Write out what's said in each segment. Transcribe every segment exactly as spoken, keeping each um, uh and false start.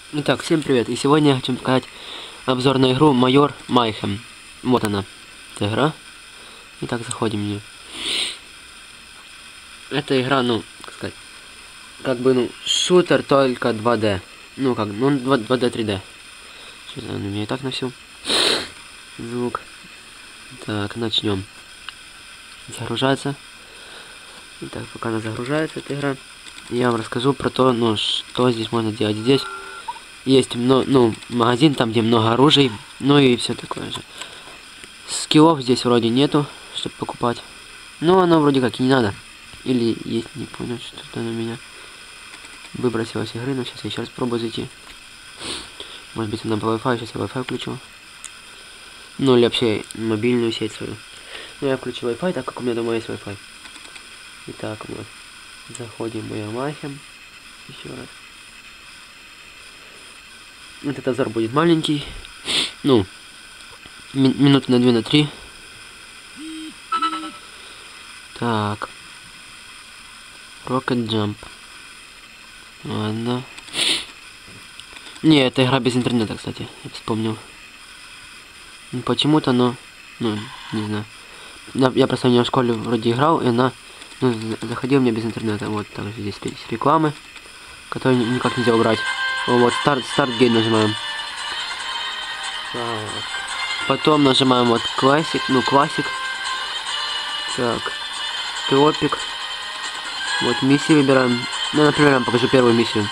Итак, всем привет, и сегодня я хочу показать обзор на игру Майор Майхем. Вот она, эта игра. Итак, заходим в нее. Эта игра, ну, как сказать, как бы, ну, шутер только два дэ. Ну, как, ну, два дэ, три дэ. Сейчас у меня и так на всю звук. Так, начнем. Загружается. Итак, пока она загружается, эта игра, я вам расскажу про то, ну, что здесь можно делать. Здесь есть много, ну, магазин, там где много оружий, ну и все такое же. Скиллов здесь вроде нету, чтобы покупать. Но оно вроде как и не надо. Или есть, не понял, что-то на меня выбросилось игры, но сейчас я еще раз пробую зайти. Может быть она по Wi-Fi, сейчас я Wi-Fi включу. Ну или вообще мобильную сеть свою. Ну я включу Wi-Fi, так как у меня дома есть Wi-Fi. Итак, мы заходим в Майор Майхем. Еще раз. Этот обзор будет маленький. Ну, ми минут на две, на три. Так. Rocket Jump. Ладно. Не, это игра без интернета, кстати. Я вспомнил. Почему-то, но... Ну, не знаю. Я, я просто в нее в школе вроде играл, и она... Ну, заходила мне без интернета. Вот, также здесь есть рекламы, которые никак нельзя убрать. Вот, старт, старт гейм нажимаем. Так. Потом нажимаем вот классик, ну классик. Так. Тропик. Вот миссии выбираем. Ну, например, я вам покажу первую миссию.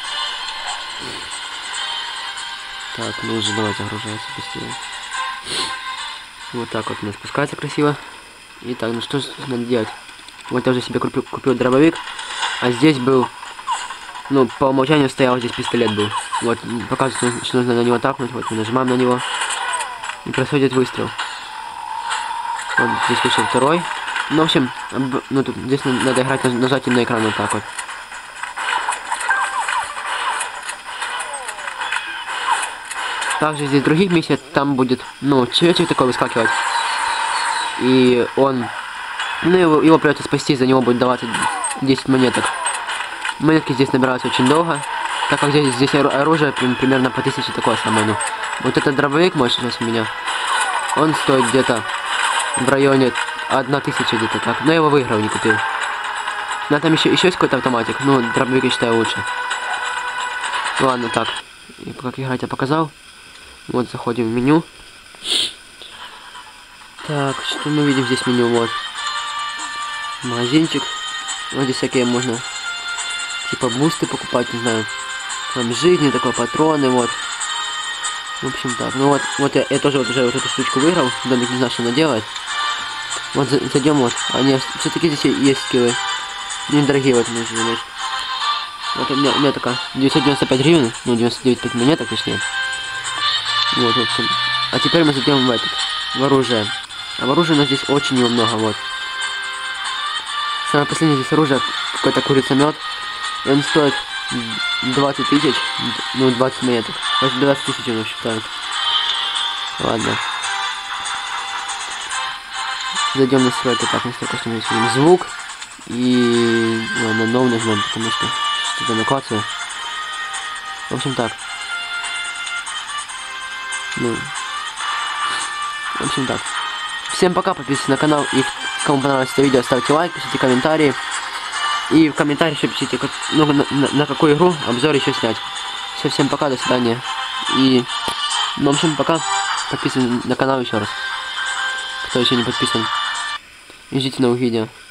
Так, ну уже давай загружается быстрее. Вот так вот у нас спускается красиво. Итак, ну что же надо делать? Вот я уже себе купил, купил дробовик. А здесь был... Ну, по умолчанию стоял здесь пистолет был. Вот, показывает, что нужно на него тапнуть. Вот, мы нажимаем на него. И происходит выстрел. Вот, здесь вышел второй. Ну, в общем, об, ну, тут, здесь надо играть нажатием на экран вот так вот. Также здесь других миссий, там будет, ну, человечек такой выскакивать. И он... Ну, его, его придется спасти, за него будет даваться десять монеток. Монетки здесь набираются очень долго, так как здесь, здесь оружие примерно по тысяче такое самое. Ну. Вот этот дробовик мой сейчас у меня, он стоит где-то в районе одна тысяча где-то так. Но я его выиграл, не купил. Но там еще, еще есть какой-то автоматик, ну дробовик я считаю лучше. Ладно, так. И как играть я показал. Вот заходим в меню. Так, что мы видим здесь в меню? Вот. Магазинчик. Вот здесь всякие можно... Типа бусты покупать, не знаю. Там жизни, такое, патроны, вот. В общем так. Ну вот, вот я, я тоже вот уже вот эту штучку выиграл. Домик не знаю, что она делает. Вот зайдем вот. Они все-таки здесь есть скиллы. Недорогие вот нужно, значит. Вот у меня, у меня такая девятьсот девяносто пять гривен. Ну, девяносто девять пять монеток, точнее. Вот, в общем. А теперь мы зайдем в этот. В оружие. А в оружии у нас здесь очень его много, вот. Самое последнее здесь оружие. Какой-то курицемет. И он стоит двадцать тысяч, ну двадцать монеток. двадцать тысяч он считает. Ладно. Зайдем в настройки, так, настройка, что мы видим звук. И ладно, новый нажмем, потому что что-то накладываю. В общем так. Ну. В общем так. Всем пока, подписывайтесь на канал. И кому понравилось это видео, ставьте лайк, пишите комментарии. И в комментариях еще пишите, как, ну, на, на, на какую игру обзор еще снять. Все, всем пока, до свидания. И, ну, в общем, пока. Подписывайтесь на канал еще раз, кто еще не подписан. И ждите новых видео.